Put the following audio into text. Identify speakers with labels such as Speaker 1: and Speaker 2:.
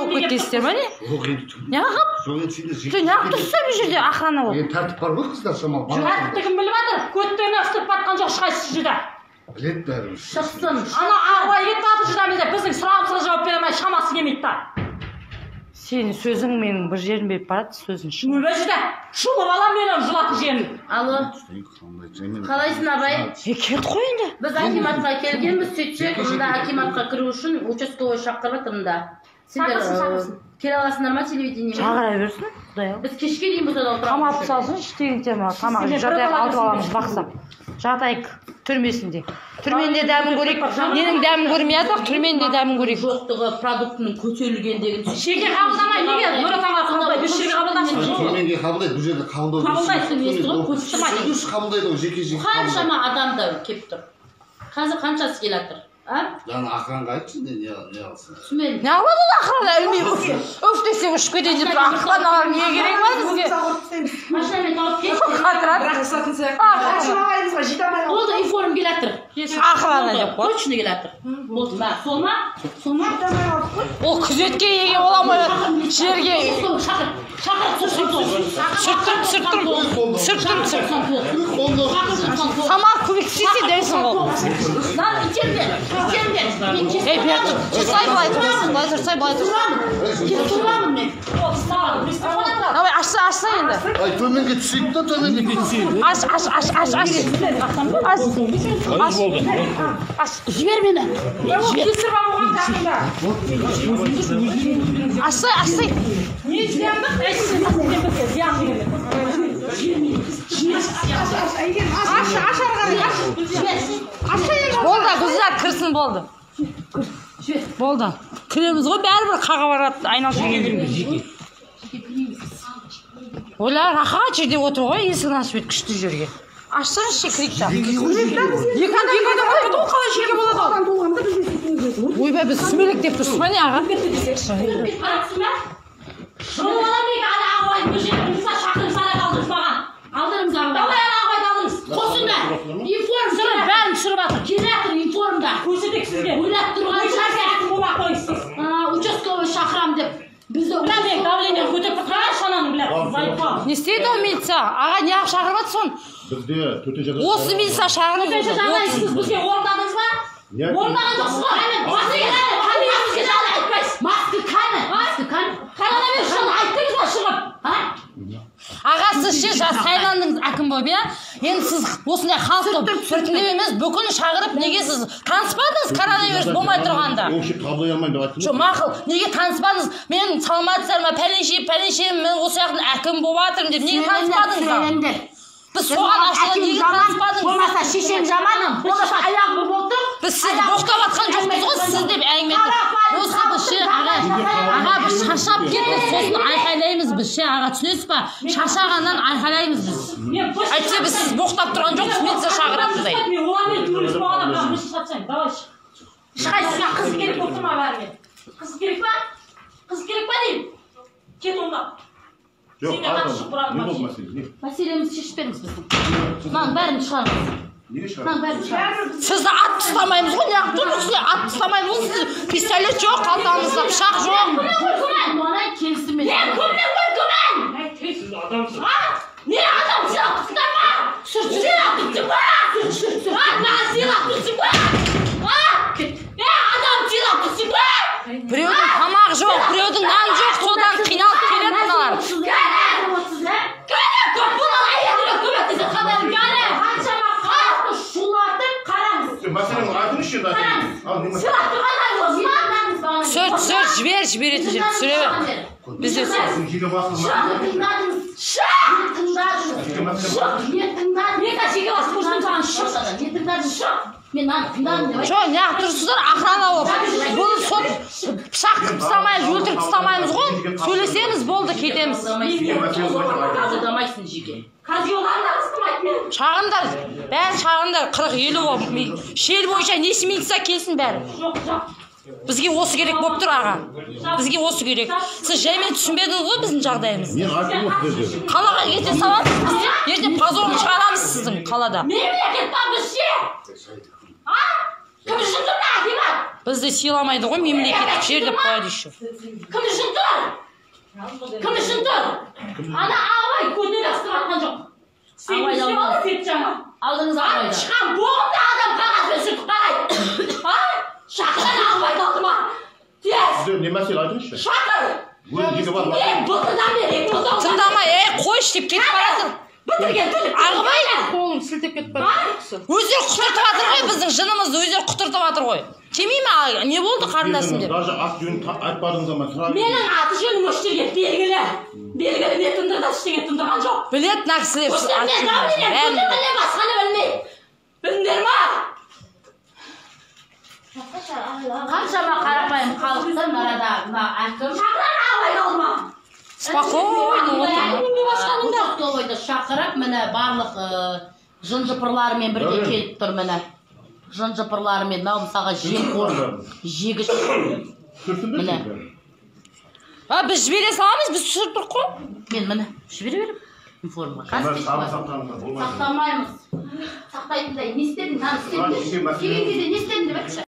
Speaker 1: болып кетесіздер ма не? Неғып тұрсыздар бұл жерде охрана болып?
Speaker 2: Тәртіп бар ғой қыздар шамалы.
Speaker 3: Тәртіптігін біліп жатыр. Көттерін ыстырып батқан жоқ ешқайсысы жүда.
Speaker 2: Біледі бәріміз.
Speaker 3: Шықсын. Ана ағылай кетіп жатыр жүдамызда біздің сұрағымызға жауап бере алмай шамасы келмейді та.
Speaker 1: Сенің сөзің менің бір жерім беріп барады, сөзің шу.
Speaker 3: Өлі жүда. Шулы балам менің жылатып жерім.
Speaker 4: Алло. Қалайсың абай?
Speaker 1: Кет қой енді.
Speaker 4: Біз акиматқа келгенбіз, сөйтсек, мұнда акиматқа кіру үшін участковый шақырып жатырмында. Сендер келе аласыңдар ма телевидение?
Speaker 1: Шағыра берсін, құдай ау.
Speaker 4: Біз кешке дейін бұзада отырамыз.
Speaker 1: Қамап салсын, іштеген тема, тамақ жатайық, алып аламыз бақсап. Жатайық түрмесінде. Түрменде дәмін көрейік. Ненің дәмін көрмей жатақ, түрменде дәмін көрейік.
Speaker 4: Жоқтығы продуктының көтерілгендігін.
Speaker 3: Шеге қабылдамай, неге? Нұр отанға қабылдай, біз шеге қабылдасын.
Speaker 2: Түрменге қабылдайды, бұл жерде қабылдау. Қабылдайды ол жеке-жеке.
Speaker 4: Қаншама адам да кеп тұр. Қазір қаншасы келе жатыр?
Speaker 2: Яғни ақыранға айтшы, не алсын?
Speaker 4: Түсінбедім.
Speaker 1: Не алады ол ақырана өлмей өф десең ұшып кетейін деп тұр. Ақыраналар не керек бар бізге?
Speaker 4: Машинамен тауып кетті. Болды, информ келе жатыр.
Speaker 1: Ақырана деп қой.
Speaker 4: Точно келе жатыр. Болды, сол ма?
Speaker 1: Ол күзетке еге бола ма жерге сүрттім. Тамақ көмектесесе дәйсің ол. Ей, берді. Тұрсай былай тұрсын. Давай, ашса енді.
Speaker 2: Ай, төменге түсейік та, төменге түсейік.
Speaker 1: Аш. Жібер мені. Ашсай.
Speaker 3: Не зиянды?
Speaker 1: Болды, қыздар кірсін болды. Болды. Кіреміз ғой, бәрібір қаға барады, айналып жүрген. Олар аха жерде отыр ғой, есігін ашып еді күшті жерге. Ашсаңызшы крикті. Екі адам қойды ол қалай жерге болады ол? Ойбай, біз сүмелек деп тұрсыз ба не аға?
Speaker 3: Алдырыңыз ағыбай. Давай ағыбайды алдыңыз. Қосында. Информ сұрып, бәрін түсіріп жатыр. Келе жатыр информда. Көрсетек сізге. Ойлап тұрған шақыратын болмақ қойсыз. Участковый шақырам деп. Бізді біләмек давление көтеріп тұрған шананың біләп.
Speaker 1: Не істейді ол милиция? Аға не ақ шақырып жатсың?
Speaker 2: Бізде төтенше жағдай.
Speaker 1: Осы милиция шақырып
Speaker 3: төтенше жағдай сіз бізге орындадыңыз ба? Орындаған жоқсыз ба? Маска қане? Коронавирус жайлы айттыңыз ба шығып?
Speaker 1: Аға, сіз ше сайландыңыз әкім болып, иә? Енді сіз осындай халықты біртіндеп емес, бүкіл шағырып, неге сіз таныспадыңыз коронавирус болмай тұрғанда?
Speaker 2: Қабылдай алмаймын деп айттым.
Speaker 1: Жоқ, мақұл, неге таныспадыңыз? Мен саламатсыздар ма, пәленше, мен осы яқтың әкім болып жатырмын деп, неге таныспадыңыз? Біз соған ашылған неге таныспадыңыз?
Speaker 3: Болмаса шешен жаманым, болмаса аяғы болды.
Speaker 1: Біз сізді боқтап атқан жоқпыз ғой, сіз деп әңгіме етіп. Осы біз ше, аға, біз шаршап кеттік, сосын айқайлаймыз біз ше, аға, түсінесіз ба? Шаршағаннан айқайлаймыз біз. Әйтсе біз сіз боқтап тұрған жоқпыз, милиция шақыратындай.
Speaker 3: Оламен төбелесіп алған, бірақ біз шатсайын, давай. Ешқайсысына қыз керек болып тұрма бәріне. Қыз керек па? Қыз керек па деймін? Кет онда.
Speaker 2: Жоқ, не болды мәселе?
Speaker 4: Мәселемізді шешіп беріңіз біздің. Мынаның бәрін шығарыңыз.
Speaker 1: Сізді ат тұстамаймыз ғой, неғып тұрмыз, ат тұстамаймыз ғой, сізді пистолет жоқ, қалтаңызда пышақ жоқ.
Speaker 4: Келісімен.
Speaker 3: Не көміне күмән? Сіз адамсыз. Не адамсыз? Құстама! Силақ тұрсың ба? Маған силақ тұрсың ба? Адам силақ тұрсың ба?
Speaker 1: Біреудің тамақ жоқ, біреудің нан жоқ, содан қиналып келеді мыналар. Сөрт, жіберетін жер, түсіре бер. Бізде сөз. Жоқ, неғып тұрсыздар, охрана болып. Бұл сот пышақ ұстамаймыз, өлтіріп ұстамаймыз ғой. Сөйлесеңіз болды, кетеміз. Шағындар, бәрін шағындар, 40-50 болып. Шел бойынша несі милиция келсін бәрі. Бізге осы керек болып тұр, аға. Бізге осы керек. Сіз жаймен түсінбедіңіз ғой біздің жағдайымыз. Қалаға кете саламыз біз. Ертең позорын шығарамыз сіздің қалада.
Speaker 3: Мемлекет бар бізде. Кім үшін тұрмақ,
Speaker 1: Бізді сыйламайды ғой мемлекеттік жер деп қояды еще.
Speaker 3: Кім үшін тұр? Кім үшін тұр? Ана Абай көтере астырған жоқ.
Speaker 4: Абай алдыңыз.
Speaker 3: Сетжанға.
Speaker 4: Алдыңыз Абайды.
Speaker 3: Шыққан боғымда адам қағазбен сүртіп қарайды. Шақыран Абайды алды ма? Тез.
Speaker 2: Сіздер не мәселе айтыңызшы?
Speaker 3: Шақыр.
Speaker 2: Өзіңізге бар ма?
Speaker 3: Бұтыдан бері
Speaker 1: Тыңдамай, қойшы деп кетіп барады.
Speaker 3: бітірген түлік.
Speaker 1: Ағыбай,
Speaker 5: Қолын сілтеп кетіп бара.
Speaker 1: өздері құтыртып жатыр ғой, біздің жынымызды өздері құтыртып жатыр ғой. Келмей ме? Не болды қарындасым деп?
Speaker 2: Даже ат жөнін айтпадыңыз ama сұрап.
Speaker 3: Менің аты жөнім өштерге белгілі. Белгілі не тындырды, ештеңе тындырған жоқ.
Speaker 1: Білет мына кісілер ат
Speaker 3: Өштерге
Speaker 1: жөнін.
Speaker 3: давление
Speaker 1: Бәрін біледі.
Speaker 3: көтермеле басқаны білмейді. Білдіңдер ма?
Speaker 4: Қаншама қарапайым халықтың арада мына әкім
Speaker 3: Шақыран Абайды алма.
Speaker 1: Спокойно отыр.
Speaker 4: участковыйды шақырып, міне барлық жын-жыпырларымен бірге келіп тұр міне. Жын-жыпырларымен, мынау мысалға жемқор, жегіш. Міне.
Speaker 1: Біз жібере саламыз, біз түсірдік қой.
Speaker 4: Мен міне жібере берем информға.
Speaker 3: Сақтамаймыз. Сақтайтындай не істедің? Мынаны істедің.
Speaker 2: Мынаны істедің.
Speaker 3: Келген кезде не істедің деп айтшы.